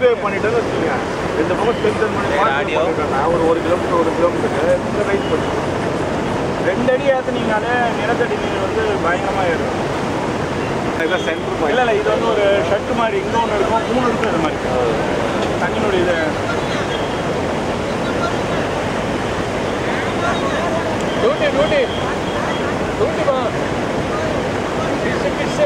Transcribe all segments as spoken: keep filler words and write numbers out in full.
Highway பண்ணிட்டேன்னு வச்சுக்கோங்க, ரெண்டு பக்கம் ஸ்ட்ரென்தன் பண்ணி ஒரு ஒரு கிலோமீட்டர் ஒரு கிலோமீட்டருக்கு நீங்கள் ரைஸ் பண்ணுவோம். ரெண்டு அடி ஏற்றுனீங்கனாலே நிலத்தடி நீர் வந்து பயங்கரமாக ஏறும். இதான் சென்ட்ரு இல்லை இல்லை இது வந்து ஒரு ஷர்ட் மாதிரி இங்கே ஒன்று இருக்கும், மூணு இருக்கும். இது மாதிரி தண்ணியோட இது டூட்டி டூட்டி டூட்டிமா ஃபிஷ் ஃபிஷ்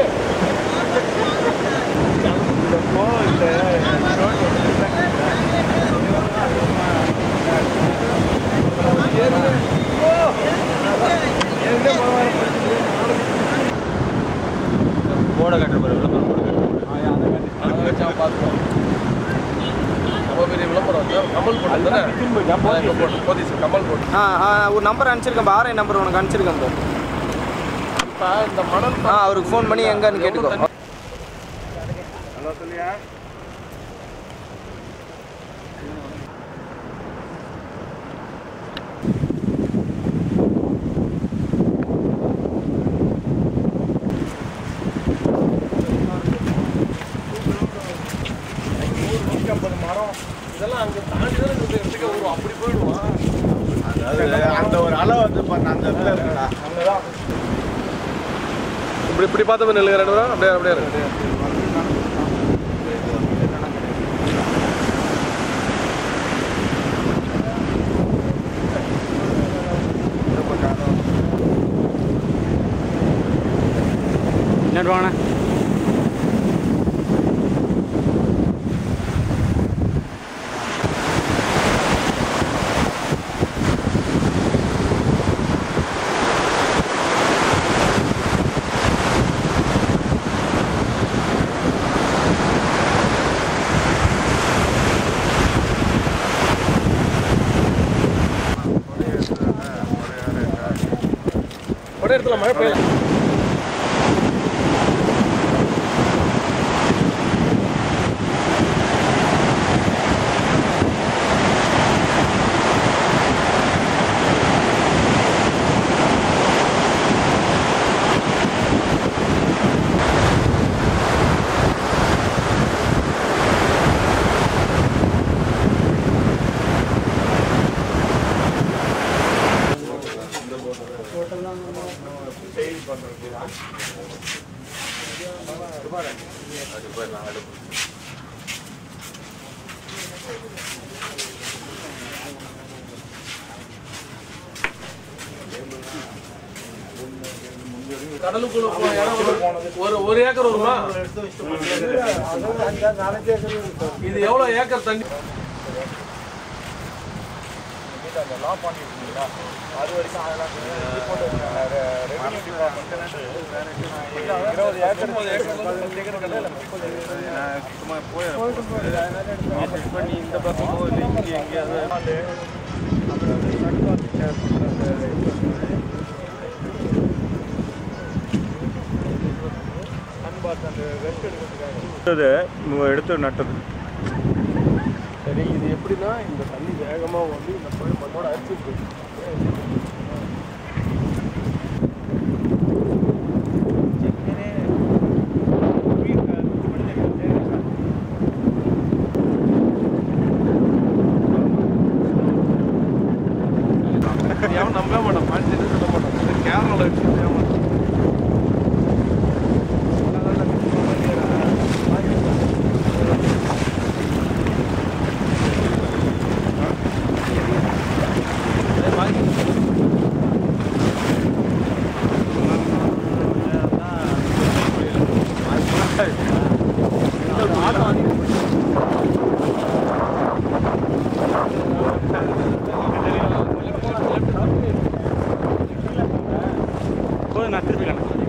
போட கட்டுற விளம்பரம் போட கட்டுறோம் பார்த்துக்கோம். ரொம்ப பெரிய விளம்பரம் கமல் போட்டு போதி கமல் போட்டு ஆ ஒரு நம்பர் அனுப்பிச்சிருக்கேன், ஆர்ஐ நம்பர் உனக்கு அனுப்பிச்சிருக்கேன் ப்ரோ. இப்போ இந்த மணல் ஆ அவருக்கு ஃபோன் பண்ணி எங்கன்னு கேட்டுக்கோ. ஹலோ சொல்லியா மரம் இதெல்லாம் அங்கே தாண்டி தான் எடுத்துக்க வரும். அப்படி போயிடுவான். அதாவது அந்த ஒரு அலை வந்து அந்த இடத்துல இருக்குடா அங்கதான் இப்படி இப்படி பார்த்த நெல் ரெண்டு வரும். அப்படியே அப்படியே இருக்கு. என்ன வாங்க ஒரே இடத்துல மழை பெய்யல. கடலுக்குள்ள ஒரு ஒரு ஏக்கர் வருமா? இது எவ்வளவு ஏக்கர் தண்ணி? அது வரைக்கும் இருபது ஏக்கர் பண்ணி இந்த பக்கம் இங்கே எங்கேயாவது எடுத்து நட்டது. சரி, இது எப்படின்னா இந்த தண்ணி வேகமாக வந்து இந்த மண்ணோட அரிசி போயிடுச்சு. எவன் நம்ப மாட்டான், பாஞ்சு சொல்ல மாட்டான். கேரளாவில் வச்சு நான் திருப்பி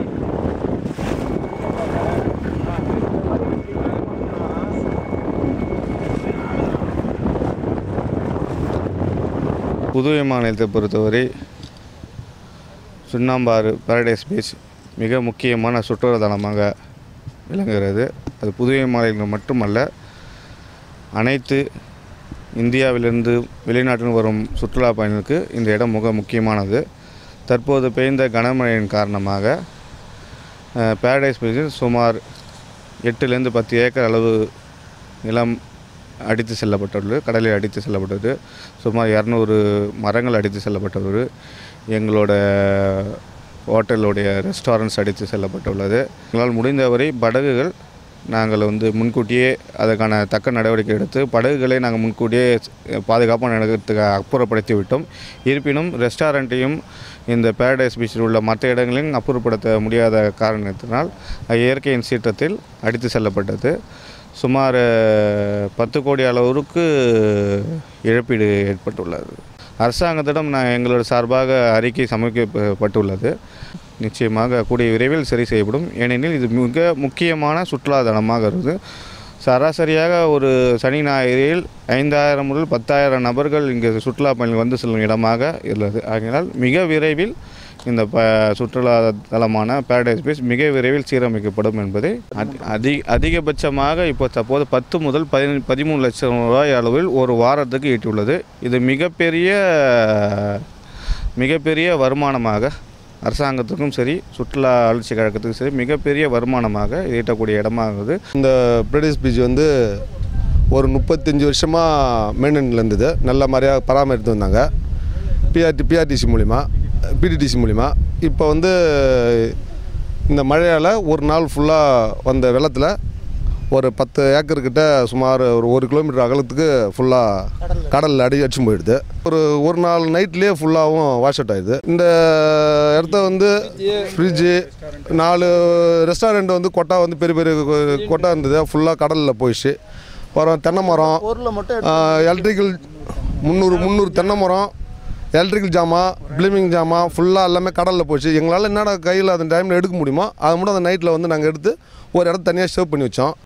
புதுவை மாநிலத்தை பொறுத்தவரை சுண்ணாம்பாறு பாரடைஸ் பீச் மிக முக்கியமான சுற்றுலா தலமாக விளங்குகிறது. அது புதுவை மாநிலம் மட்டுமல்ல, அனைத்து இந்தியாவிலிருந்து வெளிநாட்டில் வரும் சுற்றுலா பயணிகளுக்கு இந்த இடம் மிக முக்கியமானது. தற்போது பெய்த கனமழையின் காரணமாக பாரடைஸ் பீச்சில் சுமார் எட்டுலேருந்து பத்து ஏக்கர் அளவு நிலம் அடித்து செல்லப்பட்டுள்ளது, கடலில் அடித்து செல்லப்பட்டது. சுமார் இரநூறு மரங்கள் அடித்து செல்லப்பட்டுள்ளது. எங்களோட ஹோட்டலுடைய ரெஸ்டாரண்ட்ஸ் அடித்து செல்லப்பட்டுள்ளது. எங்களால் முடிந்தவரை படகுகள் நாங்கள் வந்து முன்கூட்டியே அதற்கான தக்க நடவடிக்கை எடுத்து படகுகளை நாங்கள் முன்கூட்டியே பாதுகாப்பான இடத்துக்கு அப்புறப்படுத்தி விட்டோம். இருப்பினும் ரெஸ்டாரண்ட்டையும் இந்த பேரடைஸ் பீச்சில் உள்ள மற்ற இடங்களையும் அப்புறப்படுத்த முடியாத காரணத்தினால் இயற்கையின் சீற்றத்தில் அடித்து செல்லப்பட்டது. சுமார் பத்து கோடி அளவுக்கு இழப்பீடு ஏற்பட்டுள்ளது. அரசாங்கத்திடம் நான் எங்களோட சார்பாக அறிக்கை சமர்ப்பிக்கப்பட்டுள்ளது. நிச்சயமாக கூடிய விரைவில் சரி செய்யப்படும். ஏனெனில் இது மிக முக்கியமான சுற்றுலாதலமாக இருக்குது. சராசரியாக ஒரு சனி ஞாயிறில் ஐந்தாயிரம் முதல் பத்தாயிரம் நபர்கள் இங்கே சுற்றுலா பயணிகள் வந்து செல்லும் இடமாக உள்ளது. ஆகையினால் மிக விரைவில் இந்த ப சுற்றுலா தலமான பேரடைஸ் பீச் மிக விரைவில் சீரமைக்கப்படும் என்பதை அதி அதிகபட்சமாக இப்போ தற்போது பத்து முதல் பதின பதிமூணு லட்சம் ரூபாய் அளவில் ஒரு வாரத்துக்கு ஈட்டியுள்ளது. இது மிகப்பெரிய மிகப்பெரிய வருமானமாக அரசாங்கத்துக்கும் சரி சுற்றுலா வளர்ச்சி கழகத்துக்கும் சரி மிகப்பெரிய வருமானமாக ஈட்டக்கூடிய இடமாகுது. இந்த பேரடைஸ் பீச் வந்து ஒரு முப்பத்தஞ்சு வருஷமாக மெயின்டெனில் இருந்தது. நல்ல மாதிரியாக பராமரித்து வந்தாங்க பிஆர்டி பிஆர்டிசி மூலிமா பிடிடிசி மூலிமா. இப்போ வந்து இந்த மழையால் ஒரு நாள் ஃபுல்லாக வந்த வெள்ளத்தில் ஒரு பத்து ஏக்கர்கிட்ட சுமார் ஒரு ஒரு கிலோமீட்டர் அகலத்துக்கு ஃபுல்லாக கடலில் அடி அடிச்சு போயிடுது. ஒரு ஒரு நாள் நைட்லேயே ஃபுல்லாகவும் வாஷ் அவுட் ஆகிடுது. இந்த இடத்த வந்து ஃப்ரிட்ஜு நாலு ரெஸ்டாரண்ட் வந்து கொட்டா வந்து பெரிய பெரிய கொட்டா இருந்தது, ஃபுல்லாக கடலில் போயிடுச்சு. அப்புறம் தென்னை மரம், எலக்ட்ரிக்கல் முந்நூறு முந்நூறு தென்னை மரம், எலக்ட்ரிக்கல் ஜாமான், பிளிம்பிங் ஜாமான் ஃபுல்லாக எல்லாமே கடலில் போச்சு. எங்களால் என்னடா கையில் அந்த டைமில் எடுக்க முடியுமோ அதை மட்டும் அந்த நைட்டில் வந்து நாங்கள் எடுத்து ஒரு இடத்த தனியாக சேவ் பண்ணி வச்சோம்.